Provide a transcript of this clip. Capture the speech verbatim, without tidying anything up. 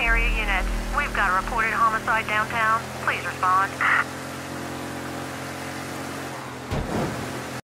area units. We've got a reported homicide downtown. Please respond.